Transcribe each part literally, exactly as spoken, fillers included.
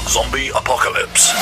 Zombie Apocalypse.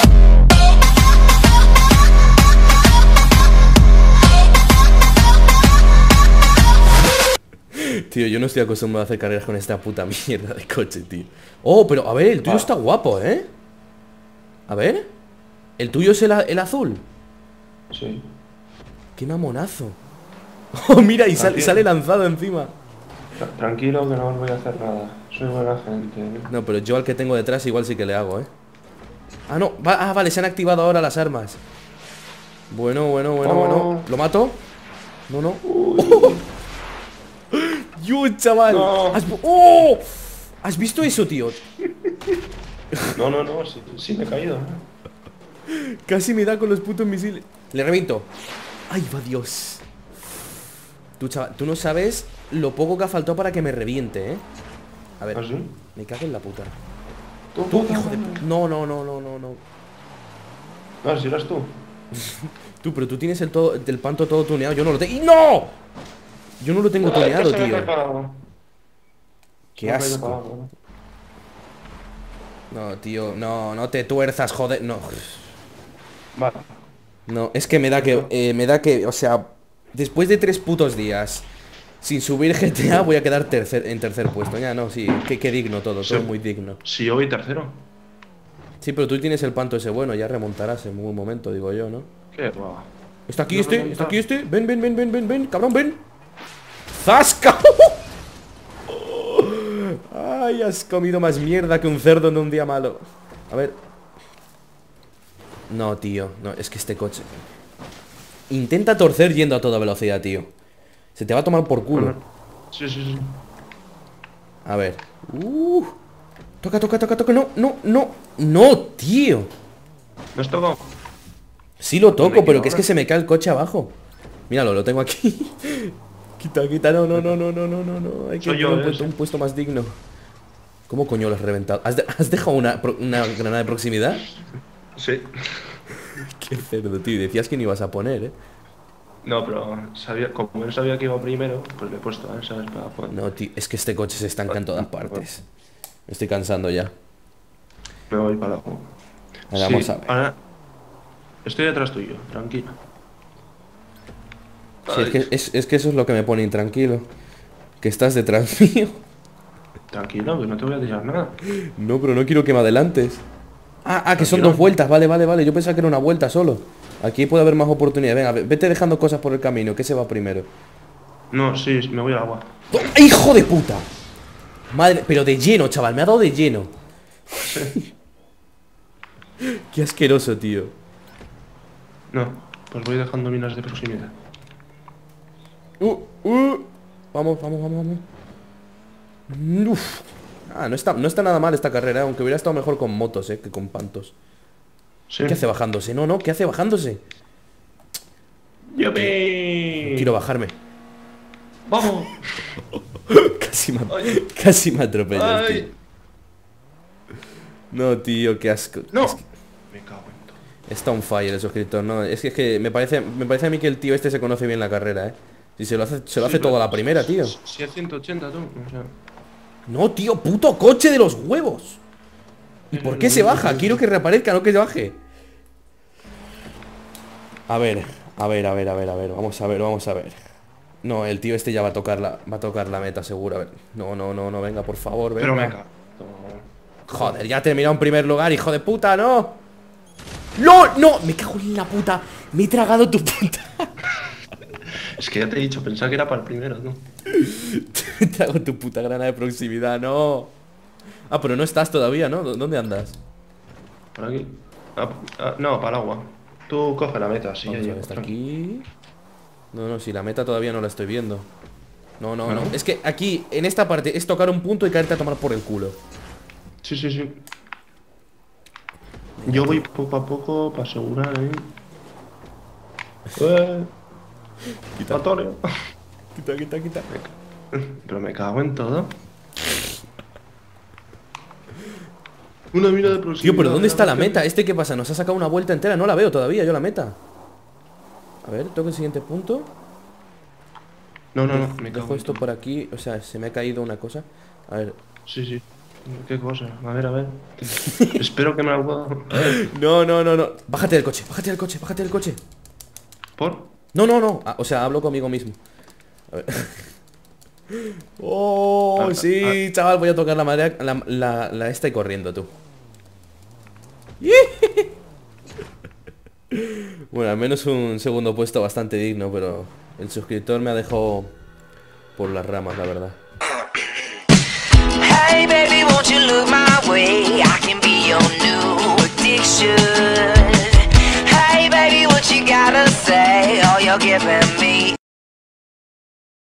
Tío, yo no estoy acostumbrado a hacer carreras con esta puta mierda de coche, tío. Oh, pero a ver, el tuyo está guapo, ¿eh? A ver. ¿El tuyo es el, el azul? Sí. ¡Qué mamonazo! Oh, mira, y sale, sale lanzado encima. Tranquilo que no os voy a hacer nada. Soy buena gente, ¿eh? No, pero yo al que tengo detrás igual sí que le hago, ¿eh? Ah, no, va, ah, vale, se han activado ahora las armas. Bueno, bueno, bueno, Oh. bueno. ¿Lo mato? No, no. Oh. ¡Yo, chaval! No. ¿Has, ¡Oh! ¿Has visto eso, tío? No, no, no, sí, sí me he caído, ¿eh? Casi me da con los putos misiles. Le reviento. ¡Ay, va Dios! Tú, chaval, tú no sabes lo poco que ha faltado para que me reviente, ¿eh? A ver, ¿Ah, sí? me cago en la puta. Tú, Tú, puta hijo de madre. puta. No, no, no, no, no, no. Ah, si eras tú. Tú, pero tú tienes el, todo, el panto todo tuneado. Yo no lo tengo. ¡Y no! Yo no lo tengo Ay, tuneado, que se me tío. ha pegado. Qué Me ha caído asco. para abajo, ¿no? No, tío, no, no te tuerzas, joder. No. Vale. No, es que me da que, eh, me da que, o sea, después de tres putos días sin subir G T A voy a quedar tercer, en tercer puesto. Ya, no, sí, qué, qué digno todo, Sí. todo muy digno. Si yo voy tercero. Sí, pero tú tienes el panto ese bueno, ya remontarás en un momento, digo yo, ¿no? Qué guau. ¿Está aquí No este? remontar. ¿Está aquí este? Ven, ven, ven, ven, ven, ven, cabrón, ven. ¡Zasca! Ay, has comido más mierda que un cerdo en un día malo. A ver. No, tío, no, es que este coche intenta torcer yendo a toda velocidad, tío. Se te va a tomar por culo. Sí, sí, sí. A ver. Uh. Toca, toca, toca, toca. No, no, no. No, tío. ¿Me has tocado? Sí lo toco, ¿Dónde pero queda que es ahora? que se me cae el coche abajo. Míralo, lo tengo aquí. Quita, quita. No, no, no, no, no, no, no, no. Hay que Soy yo, poner un eh, puesto, sí. un puesto más digno. ¿Cómo coño lo has reventado? ¿Has, de- has dejado una, pro- una granada de proximidad? Sí. Qué cerdo, tío. Decías que no ibas a poner, ¿eh? No, pero sabía, como él sabía que iba primero, pues le he puesto a él, ¿sabes? Para poder- No, tío. Es que este coche se estanca en todas partes. Me estoy cansando ya. Me voy para abajo. Ahora Sí, vamos a ver. ahora estoy detrás tuyo, tranquilo. Sí, es, que, es, es que eso es lo que me pone intranquilo. Que estás detrás mío. Tranquilo, que no te voy a tirar nada. No, pero no quiero que me adelantes. Ah, ah, que son Tranquilo. dos vueltas. Vale, vale, vale. Yo pensaba que era una vuelta solo. Aquí puede haber más oportunidades. Venga, ve- vete dejando cosas por el camino. ¿Qué se va primero? No, sí, me voy al agua. ¡Oh, ¡hijo de puta! Madre, pero de lleno, chaval. Me ha dado de lleno. Qué asqueroso, tío. No, pues voy dejando minas de proximidad. Uh, uh. Vamos, vamos, vamos, vamos. Uf. Ah, no está, no está nada mal esta carrera, aunque hubiera estado mejor con motos, eh, que con pantos. Sí. ¿Qué hace bajándose? No, no, ¿qué hace bajándose? ¡Yupi! Quiero bajarme. ¡Vamos! Casi me, Ay. casi me atropellas, Ay. tío. No, tío, qué asco. ¡No! Es que Me cago en todo. está on fire el suscriptor, no. Es que, es que me parece, me parece a mí que el tío este se conoce bien la carrera, eh. Si se lo hace, se lo hace Sí, todo a pero- la primera, tío. Si es ciento ochenta, tú. O sea, No, tío, puto coche de los huevos. ¿Y por qué se baja? Quiero que reaparezca, no que se baje. A ver, a ver, a ver, a ver, a ver. Vamos a ver, vamos a ver. No, el tío este ya va a tocar la, va a tocar la meta, seguro. A ver. No, no, no, no, venga, por favor, venga. pero me cago. Joder, ya ha terminado en primer lugar, hijo de puta, ¿no? ¡No! ¡No! Me cago en la puta. Me he tragado tu puta. Es que ya te he dicho, pensaba que era para el primero, tú. Me trago tu puta grana de proximidad, no. Ah, pero no estás todavía, ¿no? ¿Dónde andas? Por aquí. Ah, ah, no, para el agua. Tú coge la meta, sí, ya Vamos a ver, llego. está tranquilo. aquí. No, no, si la meta todavía no la estoy viendo. No, no, no. ¿No? Es que aquí, en esta parte, es tocar un punto y caerte a tomar por el culo. Sí, sí, sí. Yo voy poco a poco para asegurar, ¿eh? ¡Eh! Quita, ¡Matorio! quita, quita, quita. Pero me cago en todo. Una mira de proximidad. Tío, pero ¿dónde está la meta? ¿Este qué pasa? ¿Nos ha sacado una vuelta entera? No la veo todavía, yo la meta. A ver, toco el siguiente punto. No, no, no, me cago Dejo en esto todo. por aquí. O sea, se me ha caído una cosa. A ver, Sí, sí. ¿Qué cosa? A ver, a ver. Espero que me la pueda... No, no, no, no. Bájate del coche, bájate del coche, bájate del coche. ¿Por? No, no, no. Ah, o sea, hablo conmigo mismo. A ver. Oh, Ah, sí, ah. chaval, voy a tocar la madera, la, la, la esta y corriendo, tú. Bueno, al menos un segundo puesto bastante digno, pero el suscriptor me ha dejado por las ramas, la verdad. Hey baby, won't you look my way? I can be your new addiction. Hey baby, what you gotta say? Oh, you're giving